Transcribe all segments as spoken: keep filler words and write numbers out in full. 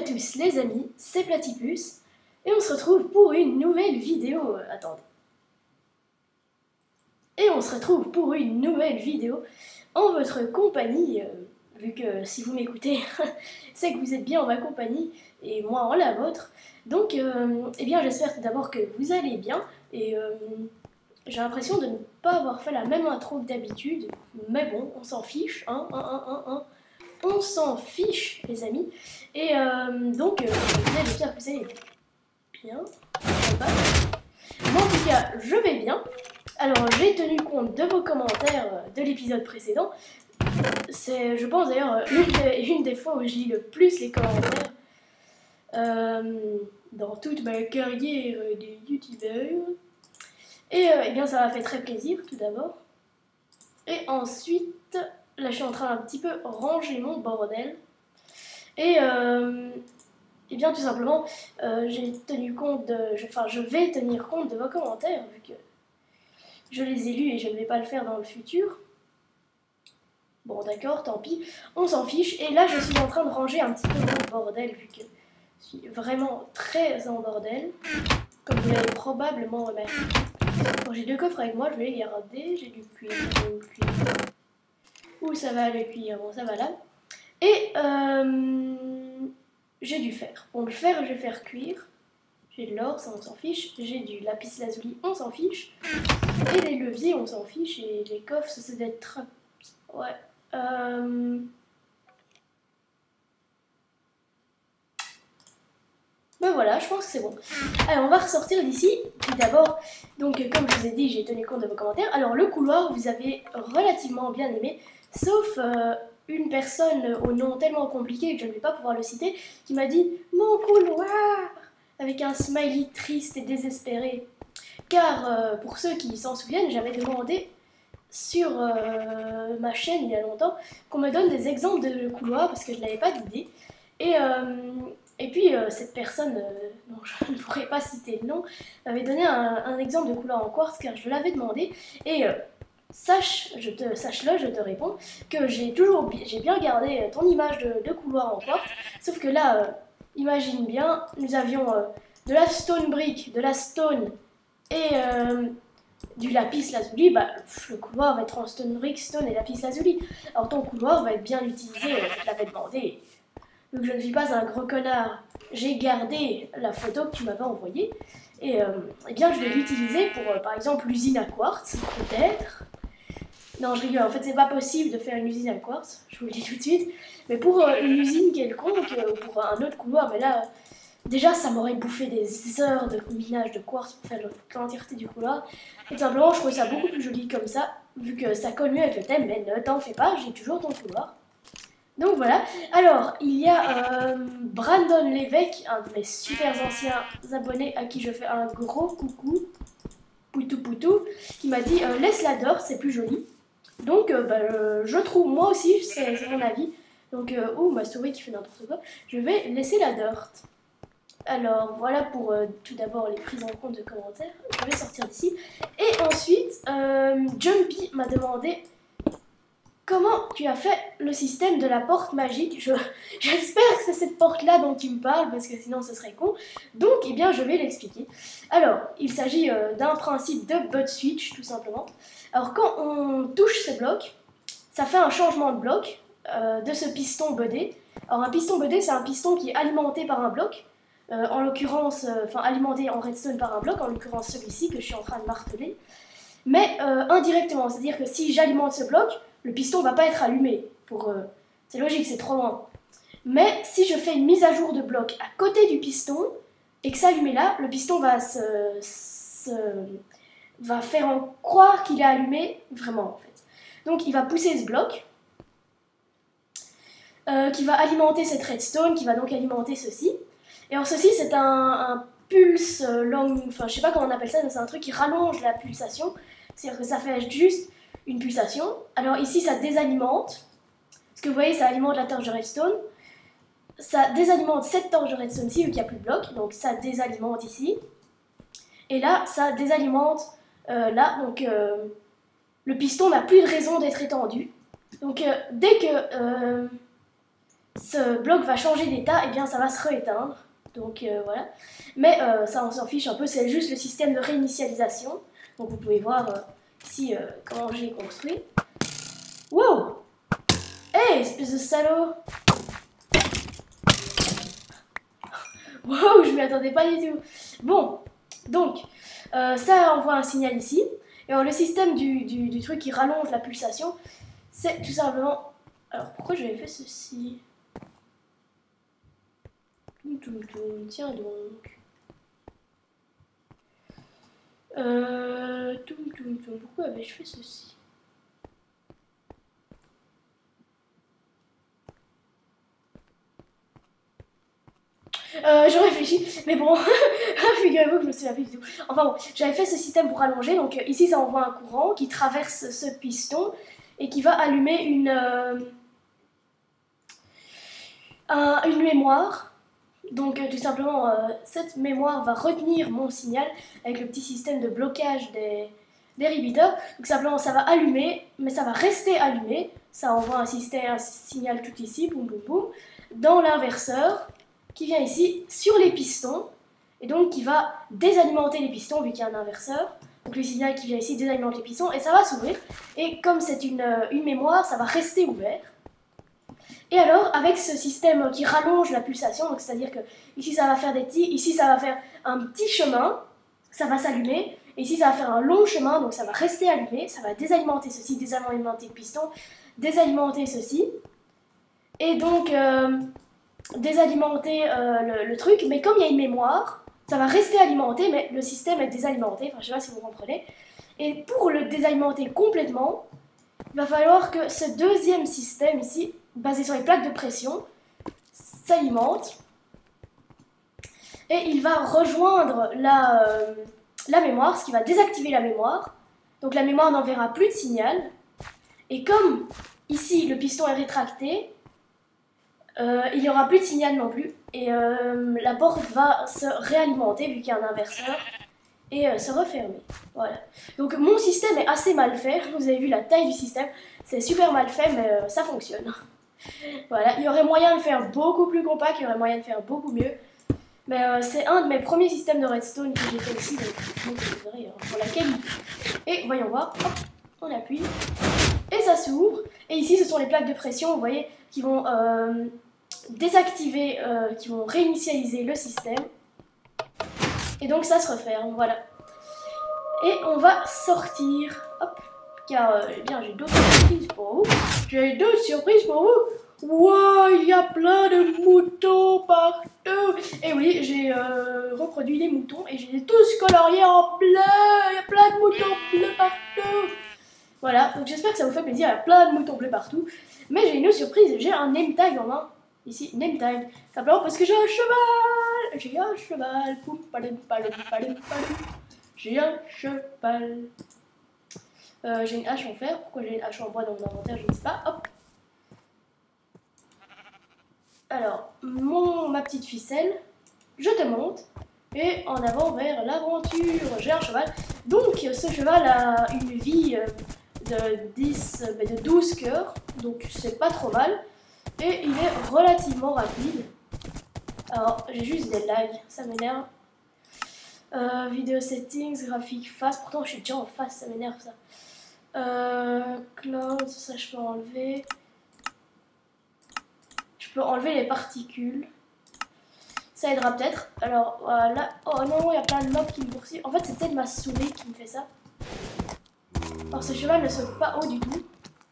à tous les amis, c'est Platypus et on se retrouve pour une nouvelle vidéo. Euh, attendez. Et on se retrouve pour une nouvelle vidéo en votre compagnie, euh, vu que si vous m'écoutez, c'est que vous êtes bien en ma compagnie et moi en la vôtre. Donc, euh, eh bien, j'espère tout d'abord que vous allez bien et euh, j'ai l'impression de ne pas avoir fait la même intro que d'habitude, mais bon, on s'en fiche, hein, hein, hein, hein, hein. On s'en fiche, les amis. Et euh, donc, euh, j'espère que vous allez bien. Moi, en tout cas, je vais bien. Alors, j'ai tenu compte de vos commentaires de l'épisode précédent. C'est, je pense d'ailleurs, une des, une des fois où je lis le plus les commentaires euh, dans toute ma carrière de youtubeur. Et euh, eh bien, ça m'a fait très plaisir, tout d'abord. Et ensuite, là, je suis en train un petit peu ranger mon bordel. Et, euh, et bien, tout simplement, euh, j'ai tenu compte de... Je, enfin, je vais tenir compte de vos commentaires, vu que je les ai lus et je ne vais pas le faire dans le futur. Bon, d'accord, tant pis. On s'en fiche. Et là, je suis en train de ranger un petit peu mon bordel, vu que je suis vraiment très en bordel. Comme vous l'avez probablement remarqué. Bon, j'ai deux coffres avec moi, je vais les garder. J'ai du cuir, du cuir. Où ça va le cuir? Bon, ça va là. Et euh, j'ai du fer. Bon, le fer, je vais faire cuire. J'ai de l'or, ça on s'en fiche. J'ai du lapis lazuli, on s'en fiche. Et les leviers, on s'en fiche. Et les coffres, ça, ça doit être... Ouais. Euh... Ben voilà, je pense que c'est bon. Alors, on va ressortir d'ici. Tout d'abord, donc comme je vous ai dit, j'ai tenu compte de vos commentaires. Alors, le couloir, vous avez relativement bien aimé. Sauf euh, une personne au nom tellement compliqué que je ne vais pas pouvoir le citer, qui m'a dit « Mon couloir !» avec un smiley triste et désespéré. Car, euh, pour ceux qui s'en souviennent, j'avais demandé sur euh, ma chaîne il y a longtemps qu'on me donne des exemples de couloirs parce que je n'avais pas d'idée. Et, euh, et puis, euh, cette personne, euh, dont je ne pourrais pas citer le nom, m'avait donné un, un exemple de couloir en quartz car je l'avais demandé. Et... Euh, Sache, je te, sache-le, je te réponds, que j'ai toujours j'ai bien gardé ton image de, de couloir en quartz, sauf que là, euh, imagine bien, nous avions euh, de la stone brick, de la stone et euh, du lapis lazuli. Bah, le couloir va être en stone brick, stone et lapis lazuli. Alors ton couloir va être bien utilisé, euh, je l'avais demandé. Vu que je ne suis pas un gros connard, j'ai gardé la photo que tu m'avais envoyée, et euh, eh bien je vais l'utiliser pour, euh, par exemple, l'usine à quartz, peut-être. Non, je rigole, en fait, c'est pas possible de faire une usine à quartz, je vous le dis tout de suite. Mais pour euh, une usine quelconque, euh, ou pour un autre couloir, mais là, euh, déjà, ça m'aurait bouffé des heures de minage de quartz pour faire l'entièreté du couloir. Et tout simplement, je trouve ça beaucoup plus joli comme ça, vu que ça colle mieux avec le thème, mais ne t'en fais pas, j'ai toujours ton couloir. Donc voilà. Alors, il y a euh, Brandon Lévesque, un de mes super anciens abonnés à qui je fais un gros coucou, poutou poutou, qui m'a dit euh, « Laisse la dirt, c'est plus joli ». Donc, euh, bah, euh, je trouve, moi aussi, c'est mon avis. Donc, euh, oh, ma souris qui fait n'importe quoi. Je vais laisser la dirt. Alors, voilà pour euh, tout d'abord les prises en compte de commentaires. Je vais sortir d'ici. Et ensuite, euh, Jumpy m'a demandé comment tu as fait le système de la porte magique. Je, j'espère que c'est cette porte-là dont tu me parles, parce que sinon ce serait con. Donc, eh bien, je vais l'expliquer. Alors, il s'agit euh, d'un principe de butt switch, tout simplement. Alors, quand on touche ce bloc, ça fait un changement de bloc euh, de ce piston budé. Alors, un piston budé, c'est un piston qui est alimenté par un bloc, euh, en l'occurrence, euh, enfin, alimenté en redstone par un bloc, en l'occurrence celui-ci que je suis en train de marteler, mais euh, indirectement, c'est-à-dire que si j'alimente ce bloc, le piston ne va pas être allumé. Pour, euh, c'est logique, c'est trop loin. Mais si je fais une mise à jour de bloc à côté du piston, et que ça allumé là, le piston va se... se va faire en croire qu'il est allumé, vraiment en fait. Donc il va pousser ce bloc, euh, qui va alimenter cette redstone, qui va donc alimenter ceci. Et alors ceci c'est un, un pulse long, enfin je sais pas comment on appelle ça, mais c'est un truc qui rallonge la pulsation, c'est-à-dire que ça fait juste une pulsation. Alors ici ça désalimente, parce que vous voyez ça alimente la torche de redstone, ça désalimente cette torche de redstone-ci vu qu'il n'y a plus de bloc, donc ça désalimente ici. Et là ça désalimente Euh, là, donc euh, le piston n'a plus de raison d'être étendu. Donc euh, dès que euh, ce bloc va changer d'état, et bien ça va se rééteindre. Donc euh, voilà. Mais euh, ça on s'en fiche un peu, c'est juste le système de réinitialisation. Donc vous pouvez voir euh, ici euh, comment j'ai construit. Wow! Hey, espèce de salaud! Wow, je m'y attendais pas du tout. Bon, donc, euh, ça envoie un signal ici. Et alors, le système du, du, du truc qui rallonge la pulsation, c'est tout simplement... Alors, pourquoi j'avais fait ceci? Tiens donc. Euh... Pourquoi avais-je fait ceci? Euh, je réfléchis, mais bon, figurez-vous que je me souviens plus du tout. Enfin bon, j'avais fait ce système pour allonger, donc euh, ici ça envoie un courant qui traverse ce piston et qui va allumer une, euh, un, une mémoire. Donc euh, tout simplement, euh, cette mémoire va retenir mon signal avec le petit système de blocage des, des repeaters. Donc simplement ça va allumer, mais ça va rester allumé. Ça envoie un, système, un signal tout ici, boum boum boum, dans l'inverseur, qui vient ici sur les pistons et donc qui va désalimenter les pistons vu qu'il y a un inverseur. Donc le signal qui vient ici désalimente les pistons et ça va s'ouvrir. Et comme c'est une, une mémoire, ça va rester ouvert. Et alors avec ce système qui rallonge la pulsation, donc c'est-à-dire que ici ça va faire des petits, ici ça va faire un petit chemin, ça va s'allumer. Et ici ça va faire un long chemin, donc ça va rester allumé, ça va désalimenter ceci, désalimenter le piston, désalimenter ceci. Et donc... Euh, désalimenter euh, le, le truc, mais comme il y a une mémoire, ça va rester alimenté, mais le système est désalimenté, enfin je sais pas si vous comprenez. Et pour le désalimenter complètement, il va falloir que ce deuxième système ici, basé sur les plaques de pression, s'alimente. Et il va rejoindre la, euh, la mémoire, ce qui va désactiver la mémoire. Donc la mémoire n'enverra plus de signal. Et comme ici le piston est rétracté, Euh, il n'y aura plus de signal non plus et euh, la porte va se réalimenter vu qu'il y a un inverseur et euh, se refermer. Voilà. Donc mon système est assez mal fait, vous avez vu la taille du système, c'est super mal fait mais euh, ça fonctionne. Voilà, il y aurait moyen de faire beaucoup plus compact, il y aurait moyen de faire beaucoup mieux. Mais euh, c'est un de mes premiers systèmes de redstone que j'ai fait ici, donc, donc vous verrez hein, pour la qualité. Et voyons voir, hop, on appuie. Et ça s'ouvre. Et ici, ce sont les plaques de pression, vous voyez, qui vont euh, désactiver, euh, qui vont réinitialiser le système. Et donc ça se referme, voilà. Et on va sortir, hop, car euh, eh bien j'ai d'autres surprises pour vous. J'ai d'autres surprises pour vous. Wow, il y a plein de moutons partout. Et oui, j'ai euh, reproduit les moutons et je les ai tous coloriés en bleu. Il y a plein de moutons bleus partout. Voilà, donc j'espère que ça vous fait plaisir, il y a plein de moutons bleus partout. Mais j'ai une autre surprise, j'ai un name tag en main. Ici, name tag. Simplement parce que j'ai un cheval. J'ai un cheval. Poum, palem, palem, palem, palem. J'ai un cheval. Euh, j'ai une hache en fer. Pourquoi j'ai une hache en bois dans mon inventaire, je ne sais pas. Hop. Alors, mon, ma petite ficelle, je te monte. Et en avant vers l'aventure. J'ai un cheval. Donc, ce cheval a une vie... Euh, de, dix, de douze cœurs, donc c'est pas trop mal. Et il est relativement rapide. Alors, j'ai juste des lags, ça m'énerve. Euh, vidéo settings, graphique face, pourtant je suis déjà en face, ça m'énerve ça. Euh, cloud, ça je peux enlever. Je peux enlever les particules. Ça aidera peut-être. Alors voilà. Oh non, il y a plein de mobs qui me poursuivent. En fait, c'est peut-être ma souris qui me fait ça. Alors ce cheval ne saute pas haut du tout.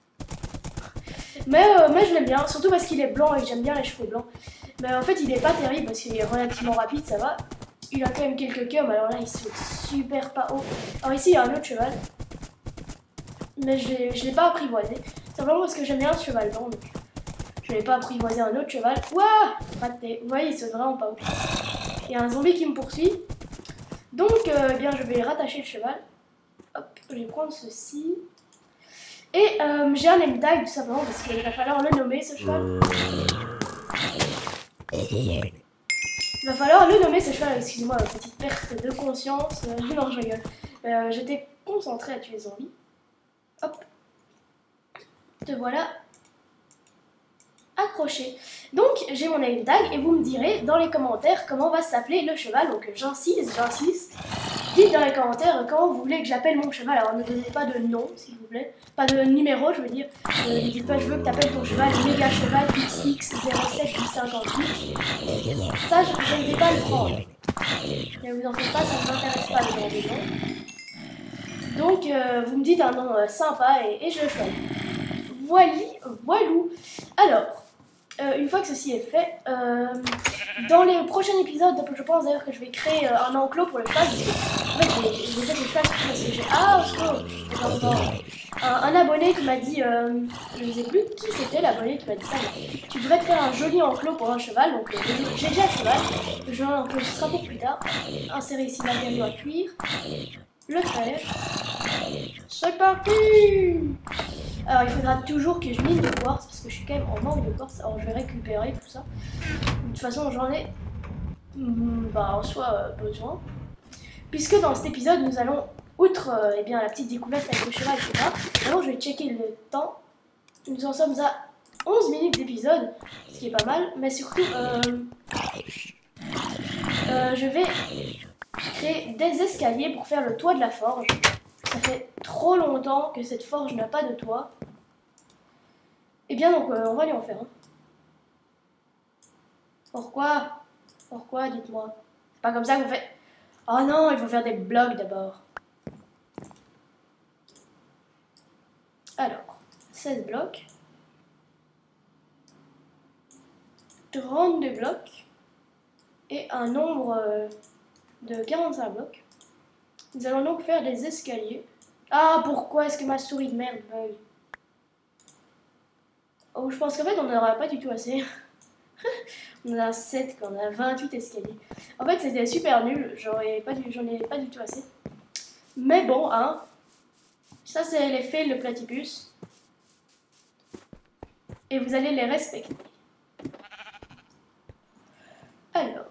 Mais, euh, mais je l'aime bien, surtout parce qu'il est blanc et j'aime bien les cheveux blancs. Mais en fait il est pas terrible parce qu'il est relativement rapide, ça va. Il a quand même quelques cœurs, mais alors là il saute super pas haut. Alors ici il y a un autre cheval. Mais je ne l'ai pas apprivoisé. Simplement parce que j'aime bien ce cheval blanc. Donc je n'ai pas apprivoisé un autre cheval. Ouah, raté. Vous voyez il saute vraiment pas haut. Il y a un zombie qui me poursuit. Donc euh, eh bien je vais rattacher le cheval. Hop, je vais prendre ceci. Et euh, j'ai un name tag tout simplement parce qu'il va falloir le nommer ce cheval. Il va falloir le nommer ce cheval, excusez-moi, petite perte de conscience. Euh, non, je rigole. Euh, J'étais concentrée à tuer les zombies. Hop. Te voilà. accroché. Donc j'ai mon name tag et vous me direz dans les commentaires comment va s'appeler le cheval. Donc j'insiste, j'insiste. Dites dans les commentaires comment vous voulez que j'appelle mon cheval. Alors ne donnez pas de nom s'il vous plaît, pas de numéro je veux dire. Euh, ne dites pas je veux que tu appelles ton cheval méga cheval X X zéro sept cinquante-huit. Ça je, je ne vais pas le prendre. Ne vous en faites pas, ça ne m'intéresse pas le nom des noms. Donc euh, vous me dites un nom euh, sympa et, et je le fais. Voili, voilou. Alors, euh, une fois que ceci est fait, euh, dans les prochains épisodes, je pense d'ailleurs que je vais créer euh, un enclos pour le cheval. En fait, j'ai fait des cheval parce que j'ai... Ah, oh, un, un abonné qui m'a dit, euh, je ne sais plus qui c'était l'abonné qui m'a dit ça, mais tu devrais te faire un joli enclos pour un cheval. Donc, euh, j'ai déjà un cheval, je l'enregistrera pour plus tard. Insérer ici la gamme à cuire, le faire. C'est parti! Alors il faudra toujours que je mine de quartz parce que je suis quand même en manque de quartz. Alors je vais récupérer tout ça. De toute façon j'en ai bah, en soi euh, besoin. Puisque dans cet épisode nous allons, outre euh, eh bien, la petite découverte avec le cheval, et cetera. D'abord je vais checker le temps. Nous en sommes à onze minutes d'épisode, ce qui est pas mal. Mais surtout euh, euh, je vais créer des escaliers pour faire le toit de la forge. Ça fait trop longtemps que cette forge n'a pas de toit. Et bien donc euh, on va aller en faire un. Hein. Pourquoi? Pourquoi, dites-moi? C'est pas comme ça qu'on fait. Oh non, il faut faire des blocs d'abord. Alors, seize blocs. trente-deux blocs. Et un nombre euh, de quarante-cinq blocs. Nous allons donc faire des escaliers. Ah, pourquoi est-ce que ma souris de merde bug? Oh, je pense qu'en fait, on n'en aura pas du tout assez. On en a sept, quand on a vingt-huit escaliers. En fait, c'était super nul. J'en ai pas du, j'en ai pas du tout assez. Mais bon, hein. Ça, c'est les faits de platypus. Et vous allez les respecter. Alors.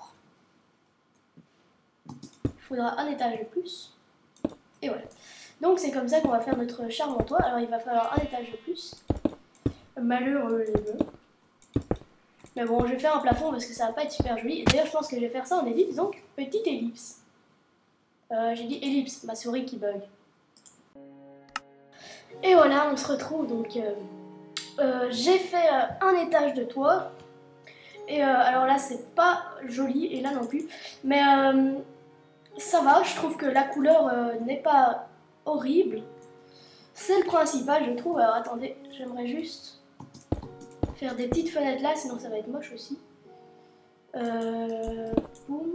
Il faudra un étage de plus. Et voilà. Donc c'est comme ça qu'on va faire notre charmant toit. Alors il va falloir un étage de plus. Malheureux. Mais bon, je vais faire un plafond parce que ça va pas être super joli. Et d'ailleurs je pense que je vais faire ça en ellipse. Donc petite ellipse. Euh, J'ai dit ellipse, ma souris qui bug. Et voilà, on se retrouve. Donc euh, euh, j'ai fait euh, un étage de toit. Et euh, alors là c'est pas joli. Et là non plus. Mais euh, ça va, je trouve que la couleur euh, n'est pas horrible. C'est le principal, je trouve. Alors attendez, j'aimerais juste faire des petites fenêtres là, sinon ça va être moche aussi. Euh, boum.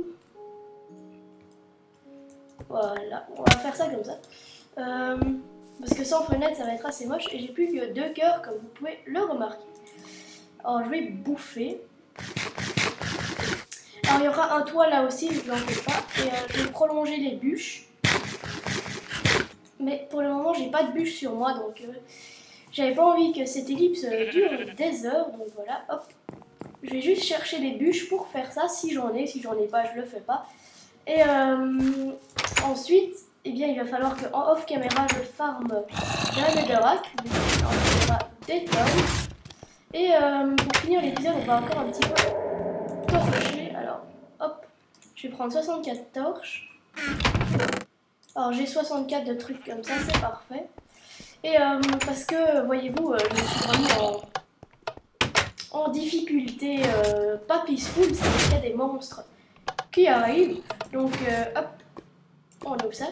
Voilà, on va faire ça comme ça. Euh, parce que sans fenêtre, ça va être assez moche. Et j'ai plus que deux cœurs, comme vous pouvez le remarquer. Alors je vais bouffer. Alors il y aura un toit là aussi, je ne l'en fais pas. Et euh, je vais prolonger les bûches. Mais pour le moment, j'ai pas de bûches sur moi, donc euh, j'avais pas envie que cette ellipse euh, dure des heures. Donc voilà, hop. Je vais juste chercher des bûches pour faire ça, si j'en ai. Si j'en ai pas, je le fais pas. Et euh, ensuite, eh bien, il va falloir qu'en off caméra, je farme de la netherrack. Donc on fera des tonnes. Et euh, pour finir l'épisode, on va encore un petit peu torcher. Alors, hop, je vais prendre soixante-quatre torches. Alors j'ai soixante-quatre de trucs comme ça, c'est parfait. Et euh, parce que, voyez-vous, euh, je me suis vraiment en, en difficulté euh, pas peaceful, c'est qu'il y a des monstres qui arrivent. Donc, euh, hop, on ouvre ça.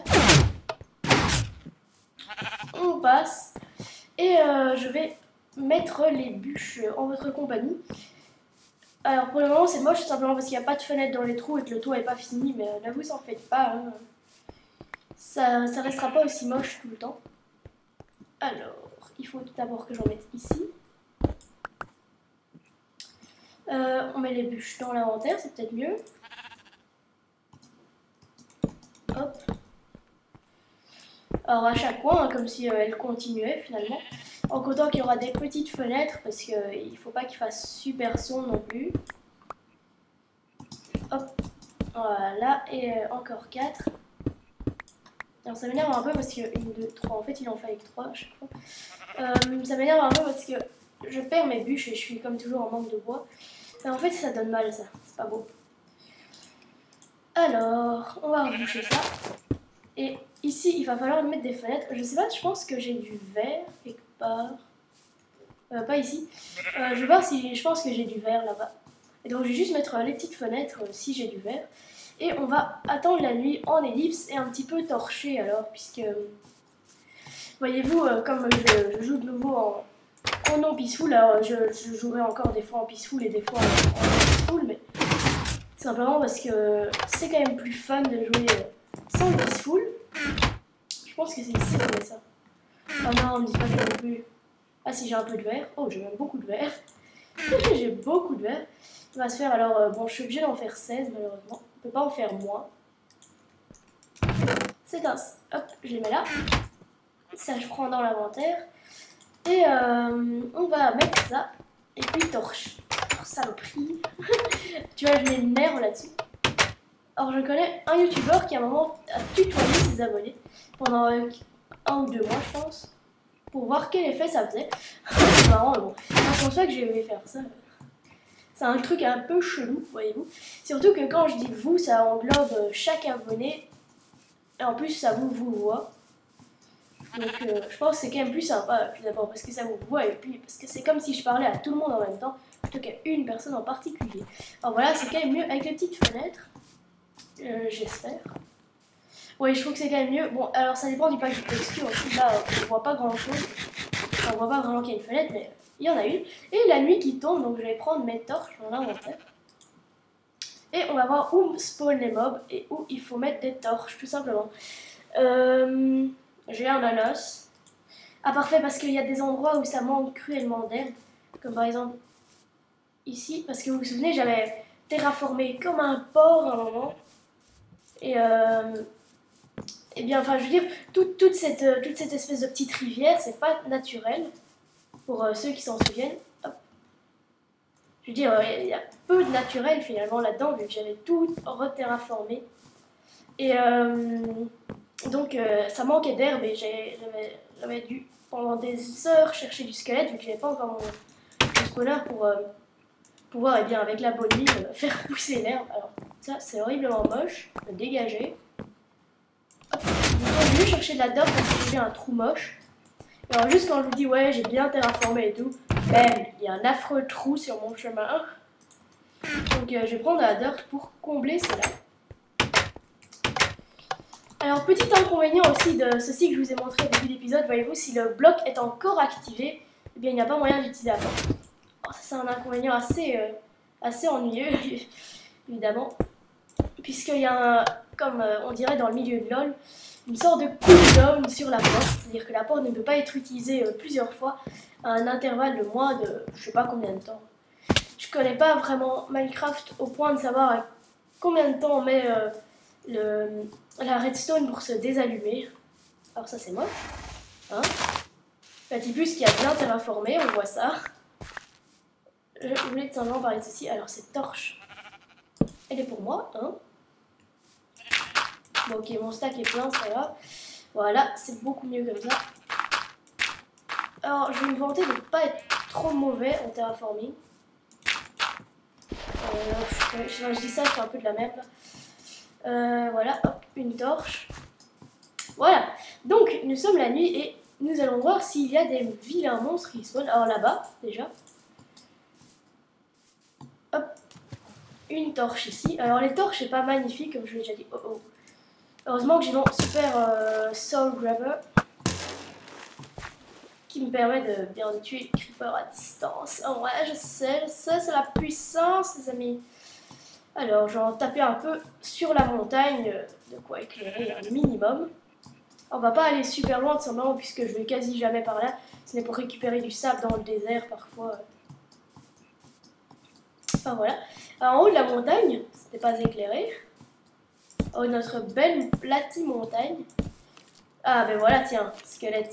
On passe. Et euh, je vais mettre les bûches en votre compagnie. Alors pour le moment c'est moche simplement parce qu'il n'y a pas de fenêtre dans les trous et que le toit n'est pas fini, mais là vous en faites pas. Hein. Ça, ça restera pas aussi moche tout le temps. Alors, il faut tout d'abord que j'en mette ici. Euh, on met les bûches dans l'inventaire, c'est peut-être mieux. Hop. Alors à chaque coin, hein, comme si euh, elle continuait finalement. En comptant qu'il y aura des petites fenêtres, parce qu'il euh, ne faut pas qu'il fasse super sombre non plus. Hop. Voilà, et euh, encore quatre. Alors ça m'énerve un peu parce que une, deux, trois, en fait il en fallait que trois à chaque fois. Euh, ça m'énerve un peu parce que je perds mes bûches et je suis comme toujours en manque de bois. Et en fait, ça donne mal, ça. C'est pas beau. Alors, on va reboucher ça. Et ici, il va falloir mettre des fenêtres. Je sais pas, je pense que j'ai du verre quelque part. Euh, pas ici. Euh, je vais voir si je pense que j'ai du verre là-bas. Et donc, je vais juste mettre les petites fenêtres euh, si j'ai du verre. Et on va attendre la nuit en ellipse et un petit peu torcher alors, puisque... Voyez-vous, euh, comme je, je joue de nouveau en, en non peaceful, alors je, je jouerai encore des fois en peaceful et des fois en, en peaceful, mais simplement parce que c'est quand même plus fun de jouer sans le peaceful. Je pense que c'est ici qu'on met ça. Ah non, on me dit pas que non plus. Ah si, j'ai un peu de verre. Oh, j'ai même beaucoup de verre. J'ai beaucoup de verre. On va se faire alors, euh, bon, je suis obligée d'en faire seize malheureusement. On peut pas en faire moins. C'est un... Hop, je les mets là. Ça, je prends dans l'inventaire. Et euh, on va mettre ça. Et puis torche. Oh, saloperie. Tu vois, je mets une nerve là-dessus. Alors, je connais un youtubeur qui à un moment a tutoyé ses abonnés pendant euh, un ou deux mois, je pense, pour voir quel effet ça faisait. C'est marrant, mais bon. Je pense pas que je vais faire ça. C'est un truc un peu chelou, voyez-vous. Surtout que quand je dis vous, ça englobe chaque abonné. Et en plus, ça vous vous voit. Donc, euh, je pense que c'est quand même plus sympa, tout d'abord parce que ça vous voit, et puis parce que c'est comme si je parlais à tout le monde en même temps, plutôt qu'à une personne en particulier. Alors voilà, c'est quand même mieux avec les petites fenêtres. Euh, J'espère. Oui, je trouve que c'est quand même mieux. Bon, alors ça dépend du pack de texture aussi. Là, on voit pas grand chose. Enfin, on voit pas vraiment qu'il y a une fenêtre, mais il y en a une. Et la nuit qui tombe, donc je vais prendre mes torches dans l'inventaire. Et on va voir où spawn les mobs et où il faut mettre des torches, tout simplement. Euh, J'ai un ananas. Ah, parfait, parce qu'il y a des endroits où ça manque cruellement d'herbe. Comme par exemple ici. Parce que vous vous souvenez, j'avais terraformé comme un porc à un moment. Et euh, et bien, enfin, je veux dire, toute, toute, cette, toute cette espèce de petite rivière, c'est pas naturel. Pour euh, ceux qui s'en souviennent. Hop. Je veux dire, euh, il y a peu de naturel finalement là-dedans, vu que j'avais tout reterraformé. Et euh, donc, euh, ça manquait d'herbe et j'avais dû, pendant des heures, chercher du squelette, vu que j'avais pas encore mon, mon spawner pour euh, pouvoir, eh bien, avec la bonne nuit, euh, faire pousser l'herbe. Alors, ça, c'est horriblement moche. Le dégager. Hop. J'ai dû chercher de la dirt parce que j'ai vu un trou moche. Et alors, juste quand je vous dis, ouais, j'ai bien terraformé et tout, bam, il y a un affreux trou sur mon chemin. Donc, euh, je vais prendre de la dirt pour combler cela. Alors, petit inconvénient aussi de ceci que je vous ai montré au début de l'épisode, voyez-vous, si le bloc est encore activé, eh bien, il n'y a pas moyen d'utiliser la porte. Oh, ça, c'est un inconvénient assez, euh, assez ennuyeux, évidemment, puisqu'il y a, un, comme euh, on dirait dans le milieu de LoL, une sorte de cooldown sur la porte, c'est-à-dire que la porte ne peut pas être utilisée euh, plusieurs fois à un intervalle de moins de je sais pas combien de temps. Je connais pas vraiment Minecraft au point de savoir à combien de temps on met euh, le, la redstone pour se désallumer. Alors ça c'est moche. Hein, Platypus qui a bien terraformé, on voit ça. Je voulais simplement parler de ceci. Alors cette torche, elle est pour moi, hein. Bon, ok, mon stack est plein, c'est pas grave. Voilà, c'est beaucoup mieux comme ça. Alors, je vais me vanter de ne pas être trop mauvais en terraforming. Euh, je, je dis ça, je fais un peu de la merde. Euh, voilà, hop, une torche. Voilà, donc nous sommes la nuit et nous allons voir s'il y a des vilains monstres qui spawnent. Alors là-bas, déjà. Hop, une torche ici. Alors les torches, c'est pas magnifique, comme je l'ai déjà dit. Oh oh. Heureusement que j'ai mon super euh, Soul Grabber qui me permet de bien tuer les creepers à distance. Oh ouais, je sais, je sais, c'est la puissance, les amis. Alors, je vais en taper un peu sur la montagne, de quoi éclairer un minimum. On va pas aller super loin, tout simplement, puisque je vais quasi jamais par là. Ce n'est pour récupérer du sable dans le désert, parfois. Enfin, voilà. Alors, en haut de la montagne, ce n'est pas éclairé. Oh, notre belle platie montagne. Ah, ben voilà, tiens, squelette.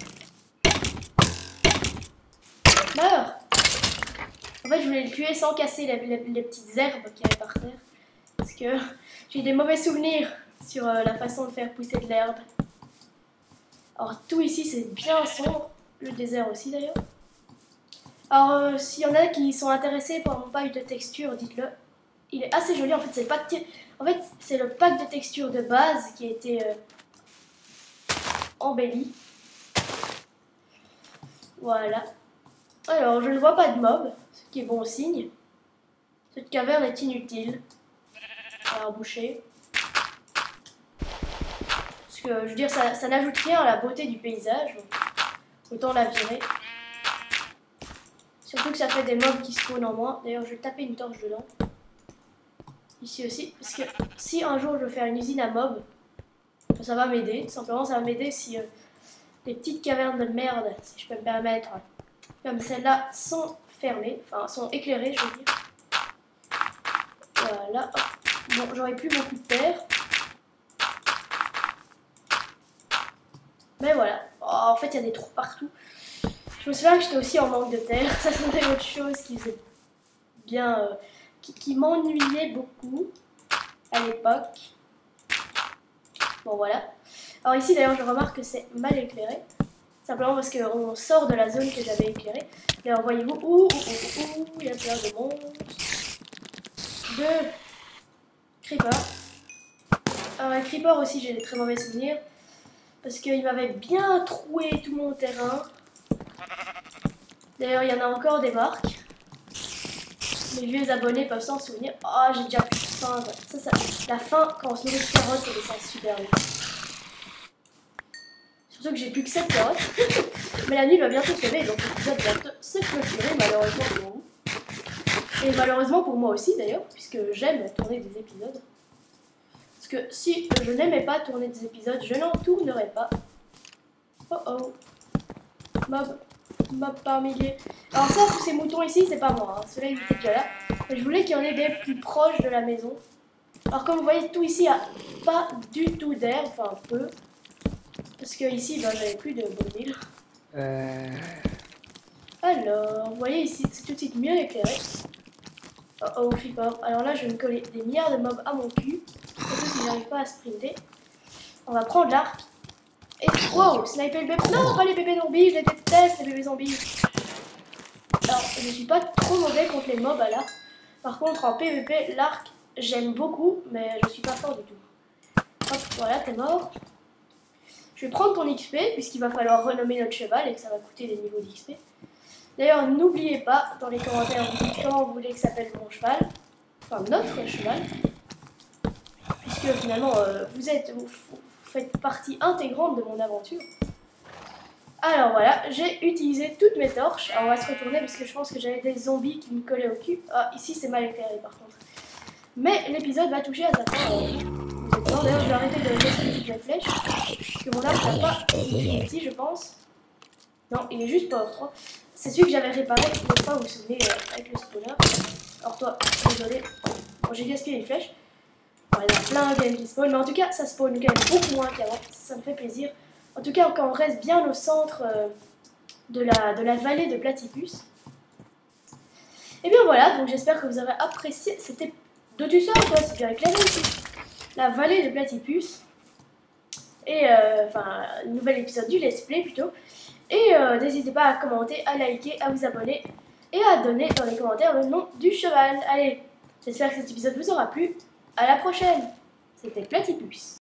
Meurs! En fait, je voulais le tuer sans casser les, les, les petites herbes qu'il y avait par terre. Parce que j'ai des mauvais souvenirs sur euh, la façon de faire pousser de l'herbe. Alors, tout ici, c'est bien sombre. Le désert aussi, d'ailleurs. Alors, euh, s'il y en a qui sont intéressés par mon pack de texture, dites-le. Il est assez joli. En fait, c'est le pack, en fait, c'est le pack de texture de base qui a été euh, embelli. Voilà. Alors, je ne vois pas de mob, ce qui est bon signe. Cette caverne est inutile. À boucher. Parce que, je veux dire, ça, ça n'ajoute rien à la beauté du paysage. Donc autant la virer. Surtout que ça fait des mobs qui spawnent en moins. D'ailleurs, je vais taper une torche dedans. Ici aussi. Parce que si un jour je veux faire une usine à mobs, ça va m'aider. Simplement, ça va m'aider si euh, les petites cavernes de merde, si je peux me permettre, comme celle-là, sont fermées. Enfin, sont éclairées, je veux dire. Voilà. Bon, j'aurais plus beaucoup de terre. Mais voilà. Oh, en fait, il y a des trous partout. Je me souviens que j'étais aussi en manque de terre. Ça, c'était autre chose qui faisait bien... Euh, qui, qui m'ennuyait beaucoup à l'époque. Bon, voilà. Alors ici, d'ailleurs, je remarque que c'est mal éclairé. Simplement parce qu'on sort de la zone que j'avais éclairée. D'ailleurs, voyez-vous, ouh, ouh, ouh, ouh, il y a plein de monstres. De creepers. Alors, les creepers aussi, j'ai des très mauvais souvenirs. Parce qu'il m'avait bien troué tout mon terrain. D'ailleurs, il y en a encore des marques. Mes vieux abonnés peuvent s'en souvenir. Oh, j'ai déjà plus de faim. Ça, ça, la faim, quand on se nourrit de carottes, ça descend super vite. Surtout que j'ai plus que sept carottes. Mais la nuit va bientôt se lever, donc l'épisode va bientôt se clôturer, malheureusement pour vous. Et malheureusement pour moi aussi, d'ailleurs, puisque j'aime tourner des épisodes. Parce que si je n'aimais pas tourner des épisodes, je n'en tournerais pas. Oh oh. Mob. Mob par milliers. Alors ça, tous ces moutons ici, c'est pas moi. Hein. Ceux-là, ils étaient déjà là. Mais je voulais qu'il y en ait des plus proches de la maison. Alors comme vous voyez, tout ici a pas du tout d'air. Enfin, un peu. Parce que ici, ben, j'avais plus de bonne ville. Euh... Alors, vous voyez ici, c'est tout de suite mieux éclairé. Oh oh, flipper. Alors là, je vais me coller des milliards de mobs à mon cul. Surtout si j'arrive pas à sprinter. On va prendre l'arc. Et wow, sniper le bébé. Non, pas les bébés zombies, je les déteste, les bébés zombies. Alors, je suis pas trop mauvais contre les mobs à l'arc. Par contre, en P V P, l'arc, j'aime beaucoup, mais je suis pas fort du tout. Hop, voilà, t'es mort. Je vais prendre ton X P, puisqu'il va falloir renommer notre cheval et que ça va coûter des niveaux d'X P. D'ailleurs, n'oubliez pas, dans les commentaires, vous dites comment vous voulez que s'appelle mon cheval. Enfin, notre cheval. Puisque finalement, euh, vous êtes... Vous, faites partie intégrante de mon aventure. Alors voilà, j'ai utilisé toutes mes torches. Alors on va se retourner parce que je pense que j'avais des zombies qui me collaient au cul. Ah, ici c'est mal éclairé par contre. Mais l'épisode va toucher à sa fin. Euh, D'ailleurs, je vais arrêter de gaspiller toutes mes flèches. Parce que mon arbre n'a pas ici, je pense. Non, il est juste Power trois. C'est celui que j'avais réparé, je ne sais pas, vous vous souvenez, euh, avec le spawner. Alors toi, désolé. Bon, j'ai gaspillé une flèche. Ouais, il y en a plein quand même qui spawn, mais en tout cas ça spawn quand même beaucoup moins qu'avant, ça me fait plaisir. En tout cas quand on reste bien au centre euh, de, la, de la vallée de Platypus. Et bien voilà, donc j'espère que vous avez apprécié, c'était d'où tu sors toi, c'est bien éclairé ici. La vallée de Platypus. Et euh, enfin, un nouvel épisode du let's play plutôt. Et euh, n'hésitez pas à commenter, à liker, à vous abonner et à donner dans les commentaires le nom du cheval. Allez, j'espère que cet épisode vous aura plu. À la prochaine. C'était Platypus.